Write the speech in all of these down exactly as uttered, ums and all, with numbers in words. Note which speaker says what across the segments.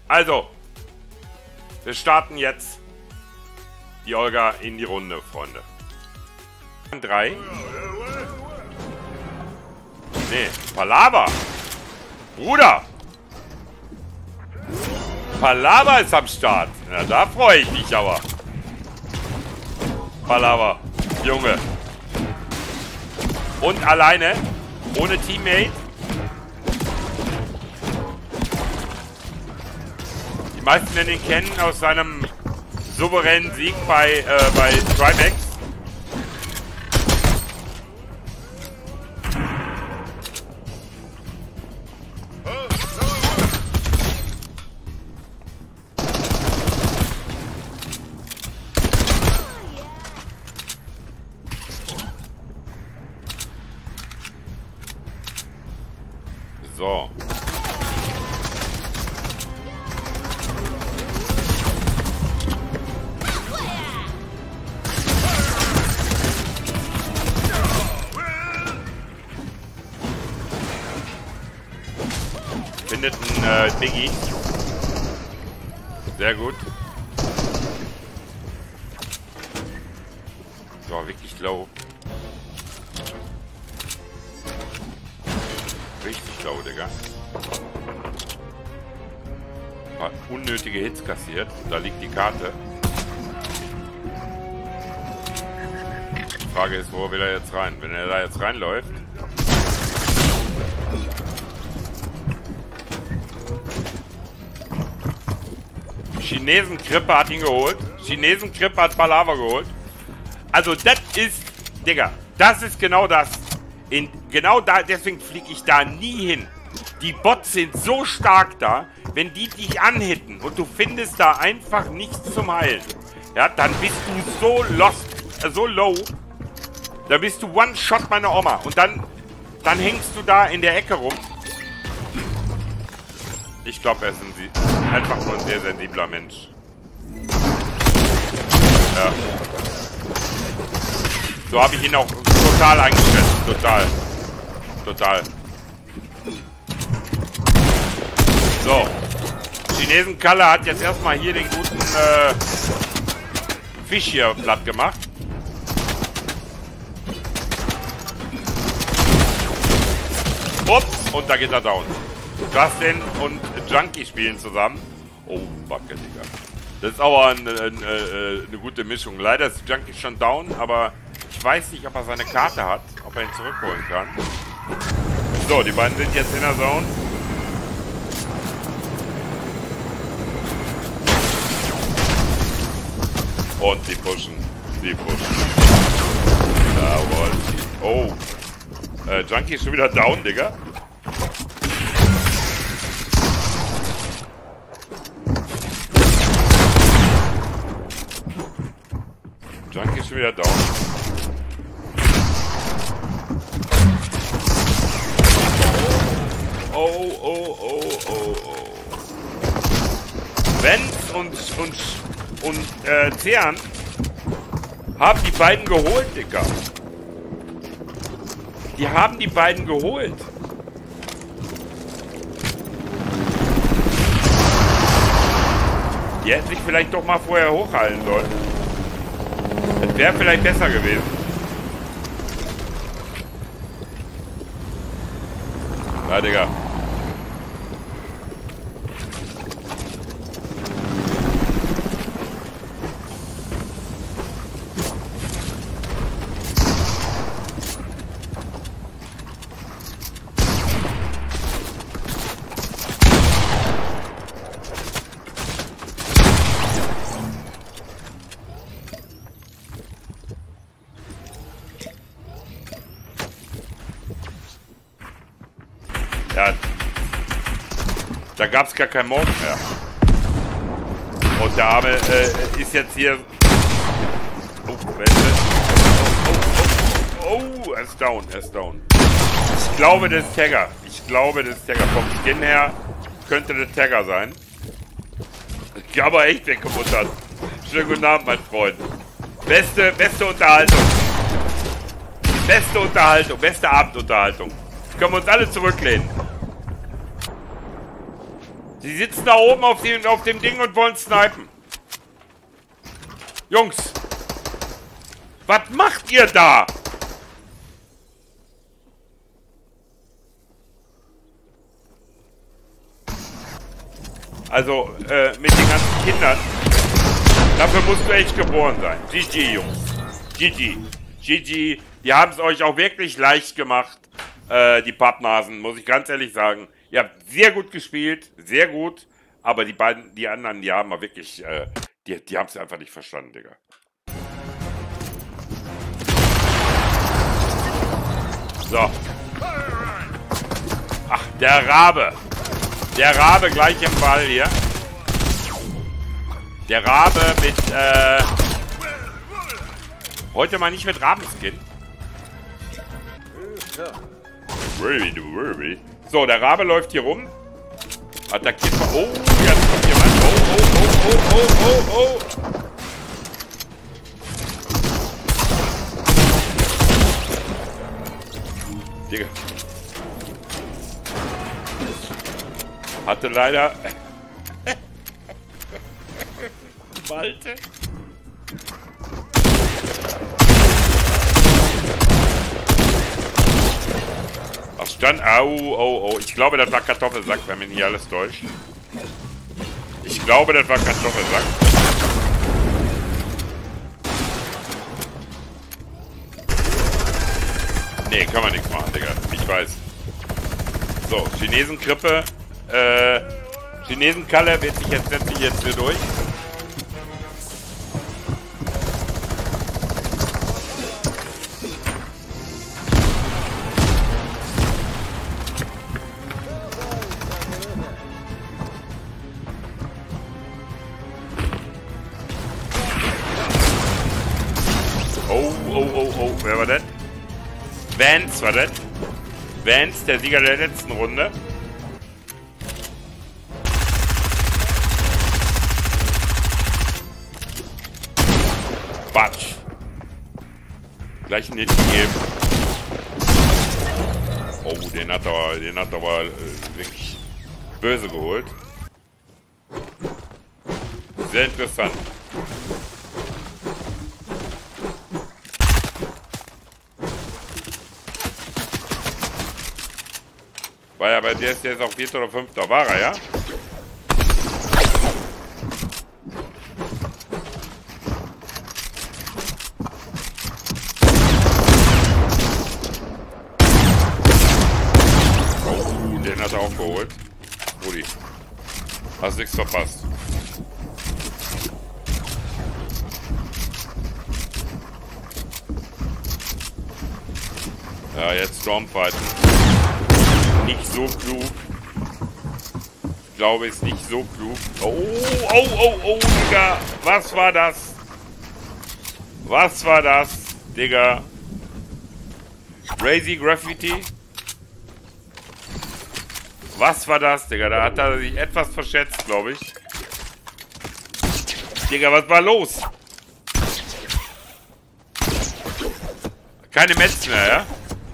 Speaker 1: Also, wir starten jetzt die Olga in die Runde, Freunde. Drei. Nee, Palaver. Bruder. Palaver ist am Start. Na, da freue ich mich aber. Palaver. Junge. Und alleine. Ohne Teammate. Die meisten werden ihn kennen aus seinem souveränen Sieg bei, äh, bei Trimax. So. Findet ein äh, Biggie. Sehr gut. So, wirklich low. Richtig low, Digga. Ein paar unnötige Hits kassiert. Da liegt die Karte. Die Frage ist, wo will er jetzt rein? Wenn er da jetzt reinläuft. Chinesen-Krippe hat ihn geholt. Chinesen-Krippe hat Palaver geholt. Also das ist, Digga, das ist genau das. In, genau da, deswegen fliege ich da nie hin. Die Bots sind so stark da, wenn die dich anhitten und du findest da einfach nichts zum Heilen. Ja, dann bist du so lost, äh, so low. Da bist du One-Shot meiner Oma. Und dann, dann hängst du da in der Ecke rum. Ich glaube, er ist ein, einfach nur ein sehr sensibler Mensch. Ja. So habe ich ihn auch total eingeschätzt. Total. Total. So. Chinesen-Kalle hat jetzt erstmal hier den guten äh, Fisch hier platt gemacht. Ups, und da geht er down. Justin und Junkie spielen zusammen. Oh, Backe, Digga. Das ist aber eine, eine, eine gute Mischung. Leider ist Junkie schon down, aber ich weiß nicht, ob er seine Karte hat, ob er ihn zurückholen kann. So, die beiden sind jetzt in der Zone. Und die pushen. Die pushen. Jawohl. Oh. Äh, Junkie ist schon wieder down, Digga. Junkie ist schon wieder down. Oh, oh, oh, oh, oh. Benz und, und, und äh, Zean haben die beiden geholt, Digga. Die haben die beiden geholt. Die hätten sich vielleicht doch mal vorher hochhalten sollen. Das wäre vielleicht besser gewesen. Na, Digga. Ja, da gab es gar keinen Morgen mehr. Und der Arme äh, ist jetzt hier... Oh, oh, oh, oh, er ist down, er ist down. Ich glaube, das ist Tagger. Ich glaube, das ist Tagger. Vom Skin her könnte das Tagger sein. Ich habe aber echt weggemuttert. Schönen guten Abend, mein Freund. Beste, beste Unterhaltung. Beste Unterhaltung, beste Abendunterhaltung. Können wir uns alle zurücklehnen. Die sitzen da oben auf dem, auf dem Ding und wollen snipen. Jungs. Was macht ihr da? Also, äh, mit den ganzen Kindern. Dafür musst du echt geboren sein. G G, Jungs. G G. G G. Die haben es euch auch wirklich leicht gemacht. Äh, die Pappnasen, muss ich ganz ehrlich sagen. Ihr habt sehr gut gespielt. Sehr gut. Aber die beiden, die anderen, die haben mal wirklich, äh, die, die haben es einfach nicht verstanden, Digga. So. Ach, der Rabe. Der Rabe gleich im Ball hier. Der Rabe mit, äh... heute mal nicht mit Rabenskin. So, der Rabe läuft hier rum. Attackiert mal. Oh, jetzt kommt jemand. Oh, oh, oh, oh, oh, oh, oh. Digga. Hatte leider... Malte. Ach, stand... Au, oh, oh. Ich glaube, das war Kartoffelsack, wenn mich nicht alles täuscht. Ich glaube, das war Kartoffelsack. Nee, kann man nichts machen, Digga. Ich weiß. So, Chinesenkrippe. Äh, Chinesenkalle wird sich jetzt, setzt sich jetzt hier durch. Oh, oh, oh, oh. Wer war das? Vance war das. Vance, der Sieger der letzten Runde. Batsch. Gleich einen Hit gegeben. Oh, den hat er, den hat er aber äh, wirklich böse geholt. Sehr interessant. War ja bei der ist jetzt auch vierter oder fünfter. War er, ja? Oh, den hat er auch geholt. Rudi. Hast nichts verpasst. Ja, jetzt Stormfighten. Nicht so klug. Ich glaube, ist nicht so klug. Oh, oh, oh, oh, Digga. Was war das? Was war das, Digga? Crazy Graffiti? Was war das, Digga? Da hat er sich etwas verschätzt, glaube ich. Digga, was war los? Keine Metz mehr, ja?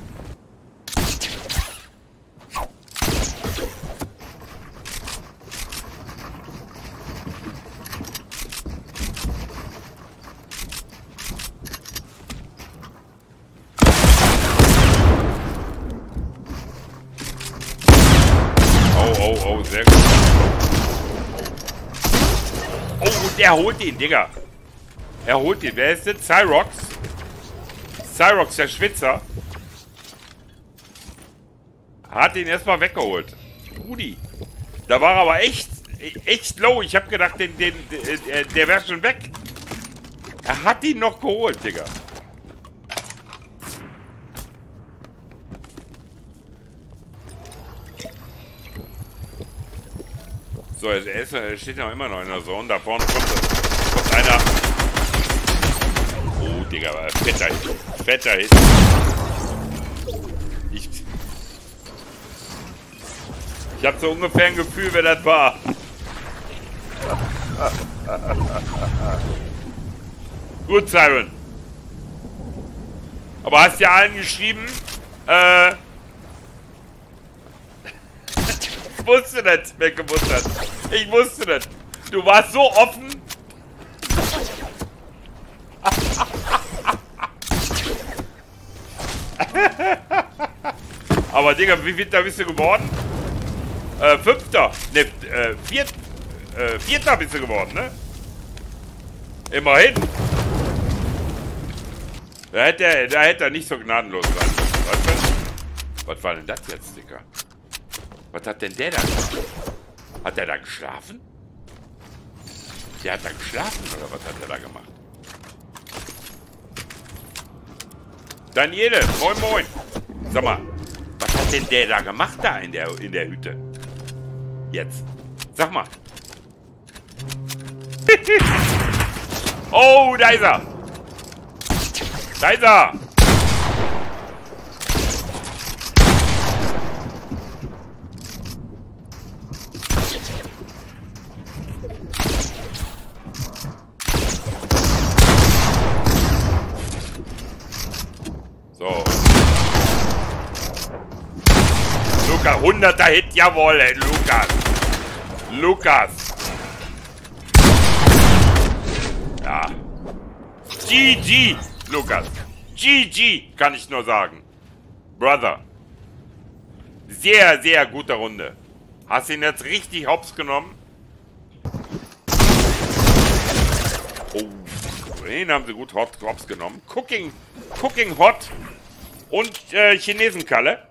Speaker 1: Oh, oh, sehr gut. Oh, und er holt ihn, Digga. Er holt ihn. Wer ist denn? Cyrox? Cyrox, der Schwitzer. Hat ihn erstmal weggeholt. Rudi. Da war er aber echt, echt low. Ich hab gedacht, den, den, der, der wäre schon weg. Er hat ihn noch geholt, Digga. So, er, ist, er steht ja immer noch in der Zone. Da vorne kommt, kommt einer. Oh, Digga, fetter Hit. Fetter Hit. Ich, ich habe so ungefähr ein Gefühl, wer das war. Gut, Siren. Aber hast ja allen geschrieben, äh... wusste das, wer gewusst hat. Ich wusste das. Du warst so offen. Aber Digga, wie viel da bist du geworden? Äh, Fünfter. Ne, äh, viert, äh, Vierter bist du geworden, ne? Immerhin. Da hätte er, da hätte er nicht so gnadenlos sein müssen. Weißt du? Was war denn das jetzt, Digga? Was hat denn der da gemacht? Hat der da geschlafen? Der hat da geschlafen, oder was hat er da gemacht? Daniele, moin moin. Sag mal, was hat denn der da gemacht da in der, in der Hütte? Jetzt. Sag mal. Oh, da ist er. Da ist er. So. Lukas, hunderter Hit, jawohl, ey, Lukas. Lukas. Ja. G G, Lukas. G G, kann ich nur sagen. Brother. Sehr, sehr gute Runde. Hast ihn jetzt richtig hops genommen. Oh, den haben sie gut hot, hops genommen. Cooking, Cooking Hot und äh, Chinesenkalle.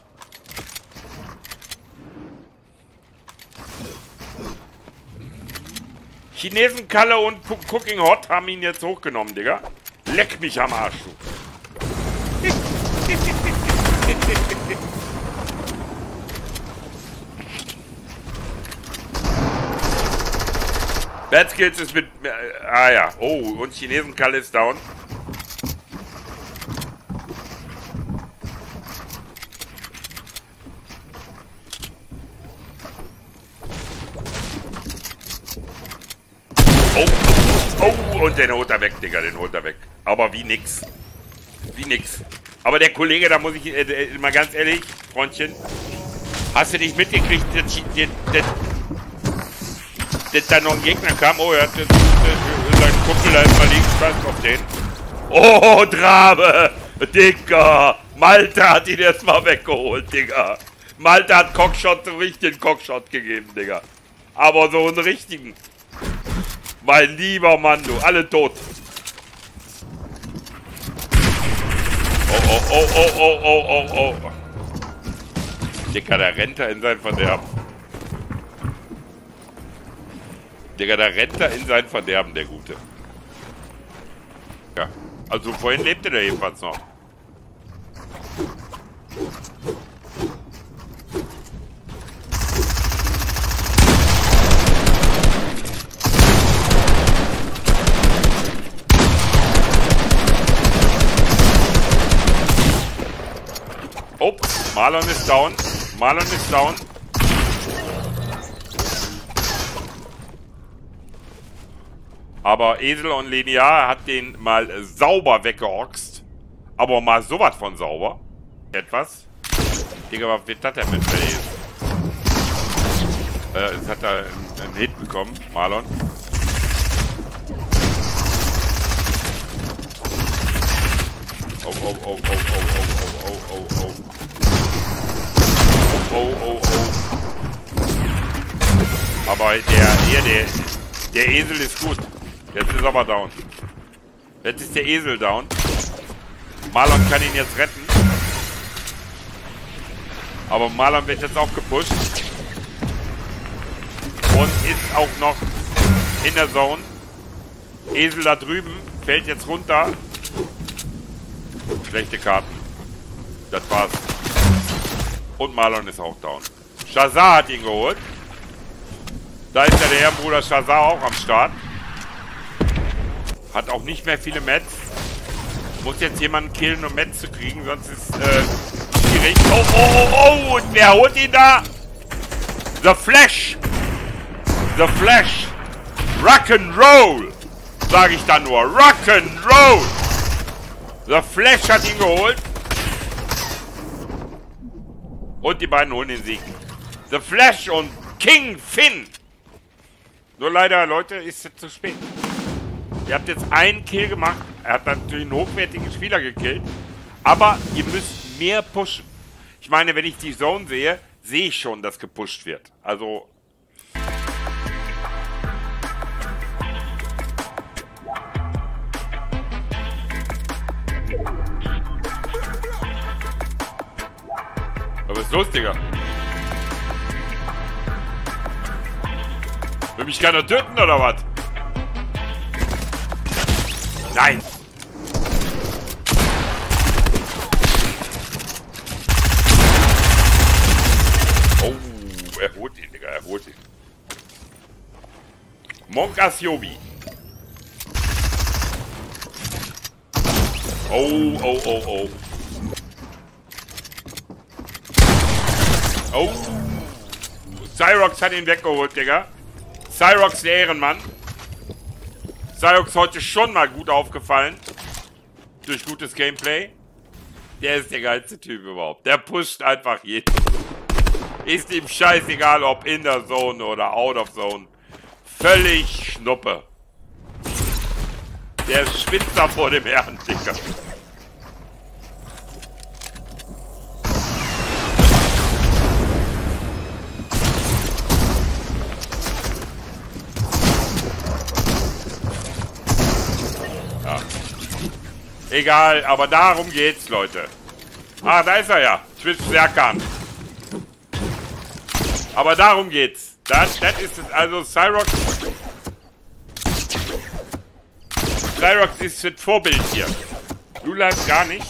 Speaker 1: Chinesenkalle und Cooking Hot haben ihn jetzt hochgenommen, Digga. Leck mich am Arsch, du. Bad Skills ist mit... Äh, ah ja. Oh, und Chinesenkalle ist down. Oh, oh, und den holt er weg, Digga, den holt er weg. Aber wie nix. Wie nix. Aber der Kollege, da muss ich äh, mal ganz ehrlich, Freundchen, hast du nicht mitgekriegt, dass, dass, dass da noch ein Gegner kam? Oh, er hat jetzt äh, seinen Kumpel da ist mal liegen, scheiß auf den. Oh, Drabe, Digga. Malte hat ihn erstmal weggeholt, Digga. Malte hat Cockshot, so richtigen Cockshot gegeben, Digga. Aber so einen richtigen. Mein lieber Mann, du, alle tot. Oh, oh, oh, oh, oh, oh, oh, oh. Digga, der rennt da in sein Verderben. Digga, der rennt da in sein Verderben, der Gute. Ja, also vorhin lebte der jedenfalls noch. Ups, Marlon ist down. Marlon ist down. Aber Esel und Linear hat den mal sauber weggeoxt. Aber mal sowas von sauber. Etwas. Digga, was wird das denn mit der Esel? Äh, jetzt hat er einen, einen Hit bekommen, Marlon. Oh, oh, oh, oh, oh, oh, oh, oh, oh. Oh, oh, oh. Aber der, hier, der, der Esel ist gut. Jetzt ist aber down. Jetzt ist der Esel down. Marlon kann ihn jetzt retten. Aber Marlon wird jetzt auch gepusht. Und ist auch noch in der Zone. Esel da drüben fällt jetzt runter. Schlechte Karten. Das war's. Und Marlon ist auch down. Shazar hat ihn geholt. Da ist ja der Ehrenbruder Shazar auch am Start. Hat auch nicht mehr viele Mets. Muss jetzt jemanden killen, um Mets zu kriegen, sonst ist äh, schwierig. Oh, oh, oh, oh, und wer holt ihn da? The Flash. The Flash. Rock'n'Roll. Sag ich da nur. Rock'n'Roll. The Flash hat ihn geholt. Und die beiden holen den Sieg. The Flash und King Finn. Nur leider, Leute, ist es zu spät. Ihr habt jetzt einen Kill gemacht. Er hat natürlich einen hochwertigen Spieler gekillt. Aber ihr müsst mehr pushen. Ich meine, wenn ich die Zone sehe, sehe ich schon, dass gepusht wird. Also... Was ist los, Digga? Will mich keiner töten, oder was? Nein! Oh, er holt ihn, Digga, er holt ihn. Monk Asiobi. Oh, oh, oh, oh. Oh. Cyrox hat ihn weggeholt, Digga. Cyrox, der Ehrenmann. Cyrox heute schon mal gut aufgefallen. Durch gutes Gameplay. Der ist der geilste Typ überhaupt. Der pusht einfach jeden. Ist ihm scheißegal, ob in der Zone oder out of Zone. Völlig Schnuppe. Der ist Spitzer vor dem Herrn, Digga. Egal, aber darum geht's, Leute. Ah, da ist er ja. Twitch Serkan. Aber darum geht's. Das, das ist es. Also Cyrox. Cyrox ist das Vorbild hier. Blue Life gar nicht.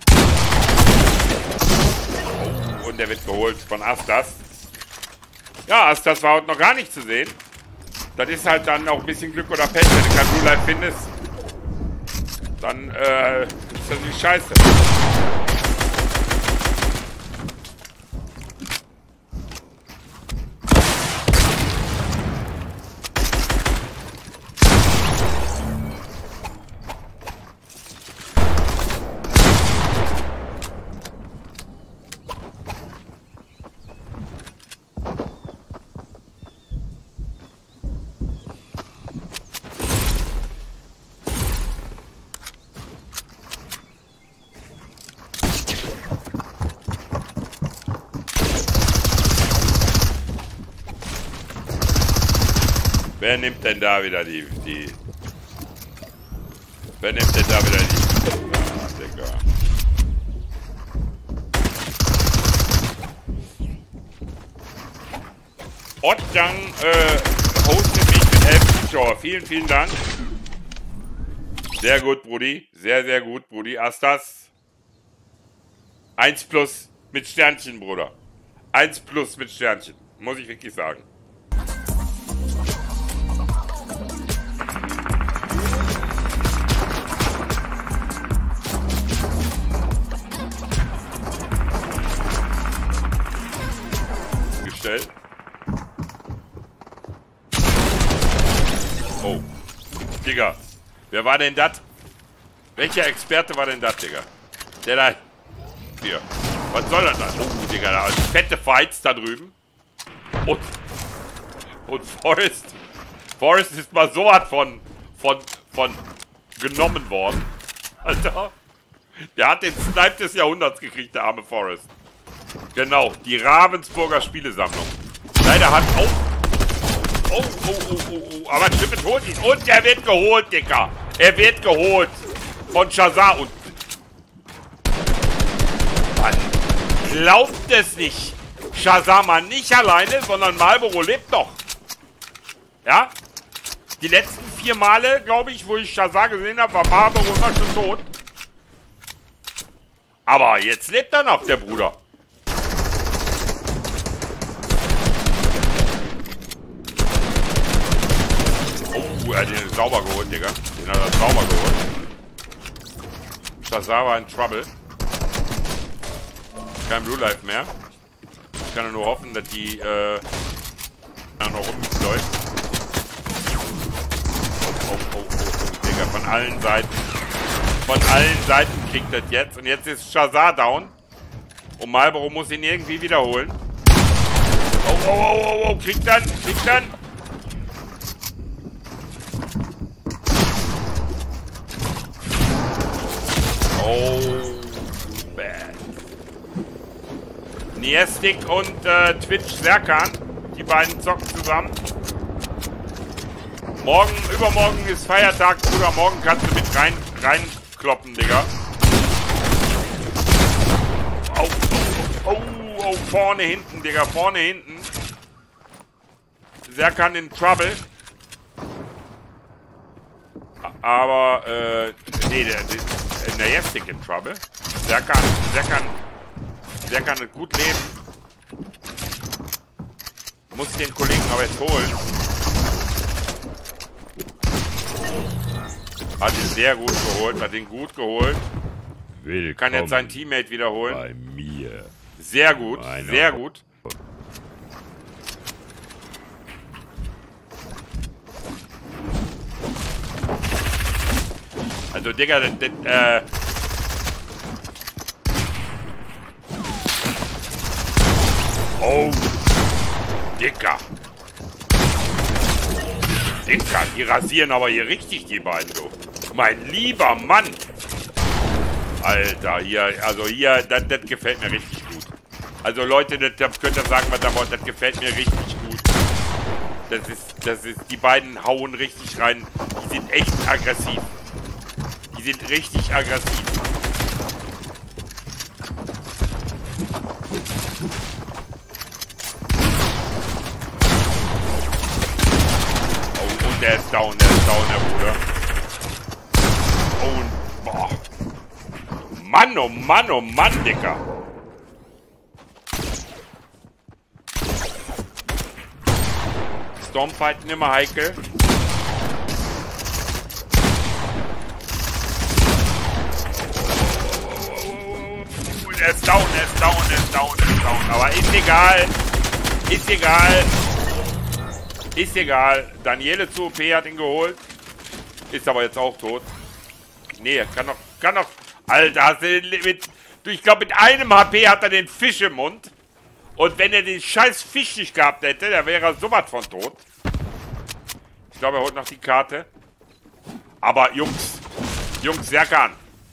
Speaker 1: Oh, und der wird geholt von Astas. Ja, Astas war heute noch gar nicht zu sehen. Das ist halt dann auch ein bisschen Glück oder Pech, wenn du kein Blue Life findest. Dann äh, ist das nicht scheiße. Wer nimmt denn da wieder die, die... Wer nimmt denn da wieder die... Ah, Digga. Ottgang, äh, hostet mich mit elf Zuschauer. Vielen, vielen Dank. Sehr gut, Brudi. Sehr, sehr gut, Brudi. Astas. eins plus mit Sternchen, Bruder. eins plus mit Sternchen. Muss ich wirklich sagen. Oh. Digga. Wer war denn das? Welcher Experte war denn das, Digga? Der da... Hier. Was soll das da? Oh, Digga, da sind fette Fights da drüben. Und... Und Forrest... Forrest ist mal so was von... Von... Von... genommen worden. Alter. Der hat den Snipe des Jahrhunderts gekriegt, der arme Forrest. Genau. Die Ravensburger Spielesammlung. Leider hat auch... Oh, oh, oh, oh, oh. Aber Trippet holt ihn. Und er wird geholt, Digga. Er wird geholt. Von Shazar. Und... Man glaubt es nicht. Shazar mal nicht alleine, sondern Marlboro lebt doch. Ja? Die letzten vier Male, glaube ich, wo ich Shazar gesehen habe, war Marlboro immer schon tot. Aber jetzt lebt er noch, der Bruder. Oh, er hat den sauber geholt, Digga. Den hat er sauber geholt. Shazar war in Trouble. Kein Blue Life mehr. Ich kann nur hoffen, dass die äh, noch rumläuft. Oh, oh, oh, oh, Digga, von allen Seiten. Von allen Seiten kriegt das jetzt. Und jetzt ist Shazar down. Und Marlboro muss ihn irgendwie wiederholen. Oh, oh, oh, oh, oh, kriegt dann, kriegt dann. Oh, bad. Niestic und äh, Twitch Serkan, die beiden zocken zusammen. Morgen, übermorgen ist Feiertag, Bruder. Morgen kannst du mit rein, reinkloppen, Digga. Oh, oh, oh, oh, vorne, hinten, Digga, vorne, hinten. Serkan in Trouble. Aber, äh, nee, der, der, der Niestic in Trouble. Serkan, Serkan, Serkan kann gut leben. Muss den Kollegen aber jetzt holen. Hat ihn sehr gut geholt, hat ihn gut geholt.
Speaker 2: Willkommen
Speaker 1: Kann jetzt sein Teammate wiederholen.
Speaker 2: bei mir.
Speaker 1: Sehr gut,
Speaker 2: Meine
Speaker 1: sehr gut. Also, Digga, das, das, äh... Oh! Dicker! Dicker, die rasieren aber hier richtig, die beiden, du. Mein lieber Mann! Alter, hier, also hier, das, das gefällt mir richtig gut. Also Leute, das, das könnt ihr sagen, was ihr wollt, das gefällt mir richtig gut. Das ist, das ist, die beiden hauen richtig rein. Die sind echt aggressiv. Die sind richtig aggressiv. Oh, und der ist down, der ist down, der Bruder. Oh, und, boah. Mann, oh Mann, oh Mann, Dicker. Stormfighten immer heikel. Er ist down, er ist down, er ist down, er ist down. Aber ist egal. Ist egal. Ist egal. Daniele zu O P hat ihn geholt. Ist aber jetzt auch tot. Nee, kann noch, kann noch. Alter, mit, ich glaube, mit einem H P hat er den Fisch im Mund. Und wenn er den scheiß Fisch nicht gehabt hätte, dann wäre er sowas von tot. Ich glaube, er holt noch die Karte. Aber Jungs, Jungs, Serkan.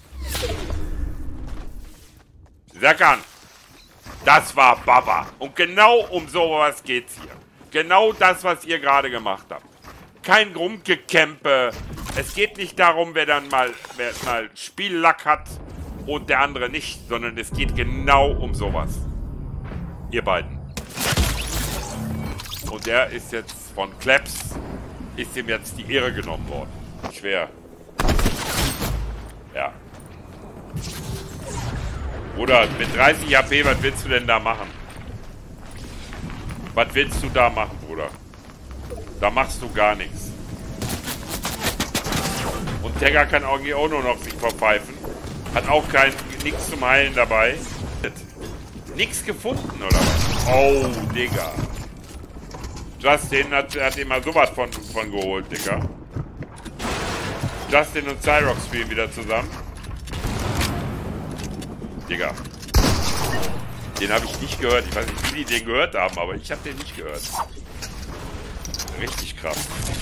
Speaker 1: Serkan. Das war Baba. Und genau um sowas geht's hier. Genau das, was ihr gerade gemacht habt. Kein Rumgekämpe. Es geht nicht darum, wer dann mal, wer mal Spiellack hat und der andere nicht, sondern es geht genau um sowas. Ihr beiden. Und der ist jetzt von Claps, ist ihm jetzt die Ehre genommen worden. Schwer. Ja. Bruder, mit dreißig H P, was willst du denn da machen? Was willst du da machen, Bruder? Da machst du gar nichts. Und Tegger kann irgendwie auch nur noch sich verpfeifen. Hat auch kein nichts zum Heilen dabei. Nix gefunden, oder was? Oh, Digga. Justin hat, hat ihm mal sowas von, von geholt, Digga. Justin und Cyrox spielen wieder zusammen. Digga. Den habe ich nicht gehört. Ich weiß nicht, wie die den gehört haben, aber ich habe den nicht gehört. Richtig krass.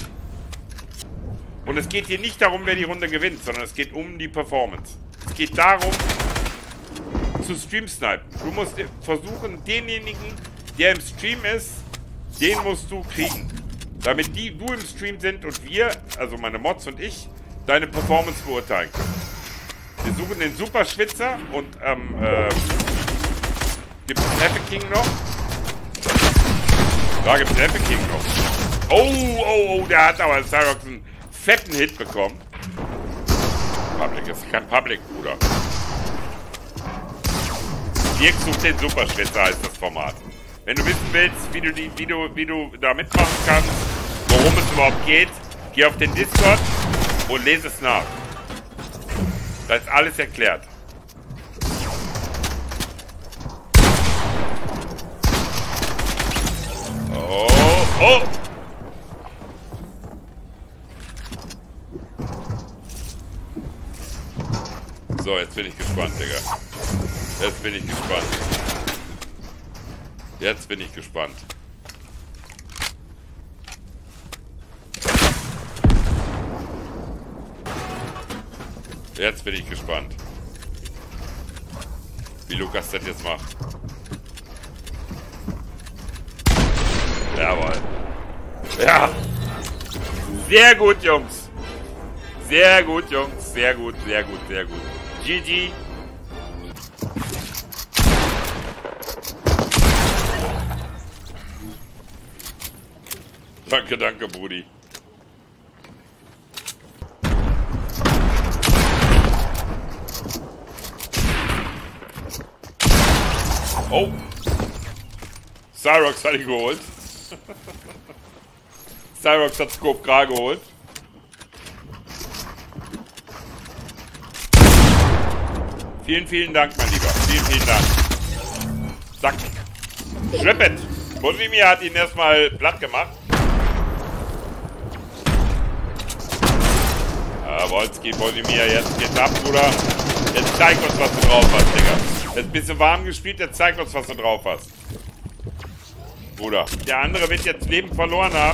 Speaker 1: Und es geht hier nicht darum, wer die Runde gewinnt, sondern es geht um die Performance. Es geht darum, zu Stream-snipen. Du musst versuchen, denjenigen, der im Stream ist, den musst du kriegen. Damit die, du im Stream sind und wir, also meine Mods und ich, deine Performance beurteilen können. Wir suchen den Superschwitzer und ähm, äh, gibt es Epic King noch? Da gibt es Epic King noch. Oh, oh, oh, der hat aber Cyrox einen fetten Hit bekommen. Public ist kein Public, Bruder. Dirk sucht den Superschwitzer, heißt das Format. Wenn du wissen willst, wie du, die, wie du, wie du da mitmachen kannst, worum es überhaupt geht, geh auf den Discord und lese es nach. Da ist alles erklärt. Oh, oh! So, jetzt bin ich gespannt, Digga. Jetzt bin ich gespannt. Jetzt bin ich gespannt. Jetzt bin ich gespannt, wie Lukas das jetzt macht. Jawohl. Ja. Sehr gut, Jungs. Sehr gut, Jungs. Sehr gut, sehr gut, sehr gut. G G. Danke, danke, Brudi. Oh. Cyrox hat ihn geholt. Cyrox hat Scope Gra geholt. Vielen, vielen Dank, mein Lieber. Vielen, vielen Dank. Zack. Schrippet. Bosimir hat ihn erstmal platt gemacht. Ja, Wolski, Bosimir, jetzt geht's ab, Bruder. Jetzt zeig uns, was du drauf hast, Digga. Jetzt ein bisschen warm gespielt, jetzt zeig uns, was du drauf hast. Bruder. Der andere wird jetzt Leben verloren haben.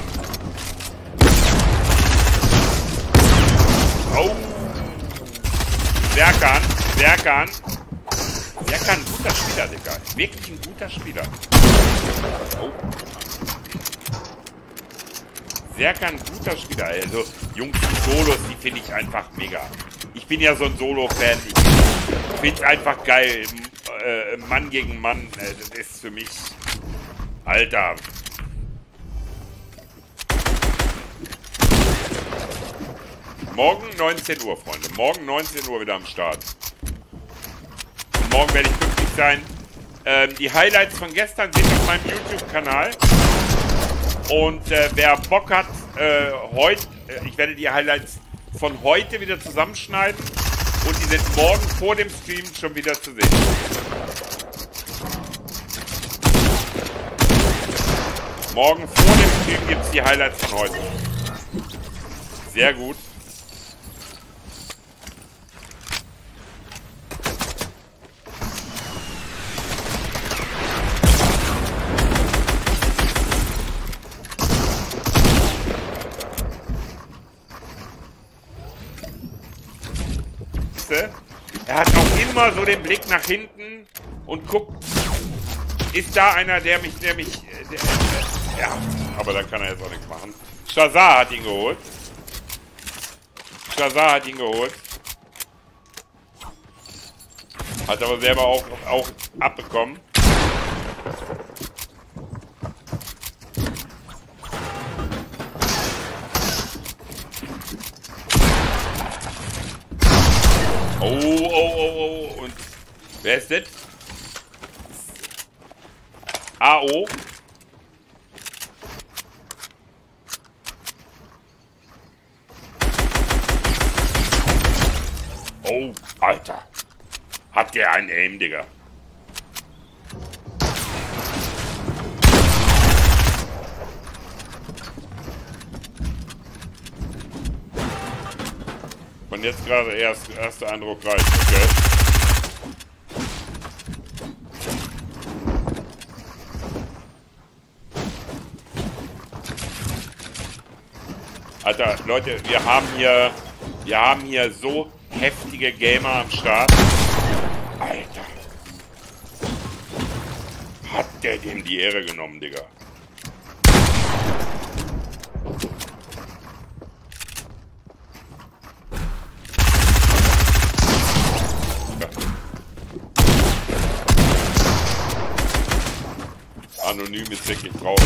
Speaker 1: Oh. Serkan. Serkan. Serkan, ein guter Spieler, Digga. Wirklich ein guter Spieler. Oh. Serkan, ein guter Spieler. Also, Jungs, die Solos, die finde ich einfach mega. Ich bin ja so ein Solo-Fan. Ich finde es einfach geil. Äh, Mann gegen Mann. Äh, das ist für mich... Alter. Morgen neunzehn Uhr, Freunde. Morgen neunzehn Uhr wieder am Start. Und morgen werde ich pünktlich sein. Ähm, die Highlights von gestern sind auf meinem YouTube-Kanal. Und äh, wer Bock hat, äh, heute, äh, ich werde die Highlights von heute wieder zusammenschneiden. Und die sind morgen vor dem Stream schon wieder zu sehen. Morgen vor dem Stream gibt es die Highlights von heute. Sehr gut. Er hat auch immer so den Blick nach hinten und guckt, ist da einer, der mich, der mich, der, ja, aber da kann er jetzt auch nichts machen. Shazar hat ihn geholt. Shazar hat ihn geholt. Hat aber selber auch, auch abbekommen. Oh, oh, oh, oh. Und wer ist das? A O. Oh, Alter. Hat der einen Aim, Digga. Und jetzt gerade erst erster Eindruck reicht, okay. Alter, Leute, wir haben hier, wir haben hier so heftige Gamer am Start. Alter. Hat der dem die Ehre genommen, Digga. Anonym ist wirklich traurig.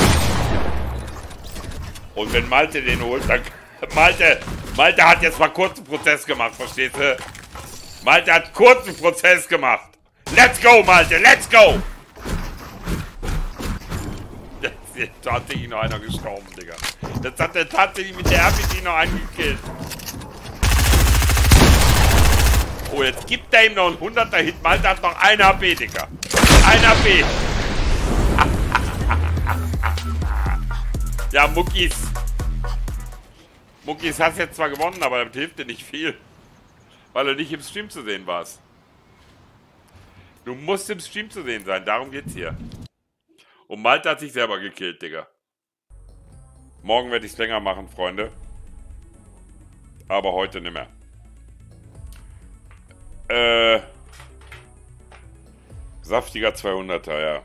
Speaker 1: Und wenn Malte den holt, dann... Malte! Malte hat jetzt mal kurzen Prozess gemacht, verstehst du? Malte hat kurzen Prozess gemacht. Let's go, Malte! Let's go! Jetzt hat tatsächlich noch einer gestorben, Digga. Jetzt hat er tatsächlich mit der R P G noch einen gekillt. Oh, jetzt gibt er ihm noch einen hunderter Hit. Malte hat noch ein H P, Digga. Ein H P. Ja, Muckis. Muckis hast jetzt zwar gewonnen, aber das hilft dir nicht viel. Weil du nicht im Stream zu sehen warst. Du musst im Stream zu sehen sein, darum geht's hier. Und Malte hat sich selber gekillt, Digga. Morgen werde ich es länger machen, Freunde. Aber heute nicht mehr. Äh, saftiger zweihunderter, ja.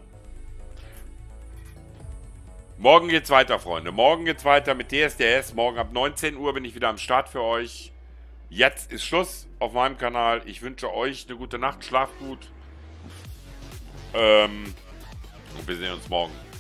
Speaker 1: Morgen geht's weiter, Freunde. Morgen geht's weiter mit D S D S. Morgen ab neunzehn Uhr bin ich wieder am Start für euch. Jetzt ist Schluss auf meinem Kanal. Ich wünsche euch eine gute Nacht. Schlaft gut. Ähm, und wir sehen uns morgen.